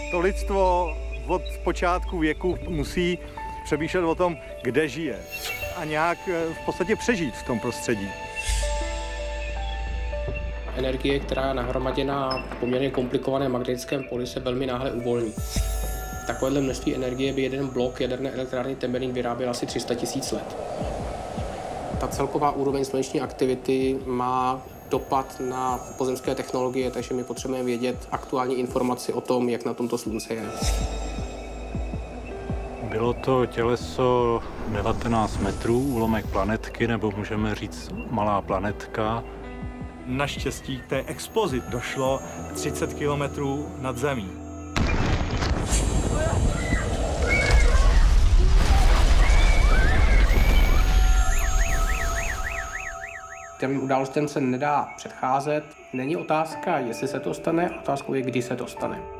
To lidstvo od počátku věku musí přemýšlet o tom, kde žije a nějak v podstatě přežít v tom prostředí. Energie, která je nahromaděná v poměrně komplikovaném magnetickém poli, se velmi náhle uvolní. Takovéhle množství energie by jeden blok jaderné elektrárny Temelín vyráběl asi 300 000 let. Ta celková úroveň sluneční aktivity má dopad na pozemské technologie, takže my potřebujeme vědět aktuální informaci o tom, jak na tomto slunce je. Bylo to těleso 19 metrů, úlomek planetky, nebo můžeme říct malá planetka. Naštěstí k té explozi došlo 30 kilometrů nad zemí. Těm událostem se nedá předcházet. Není otázka, jestli se to stane, otázkou je, kdy se to stane.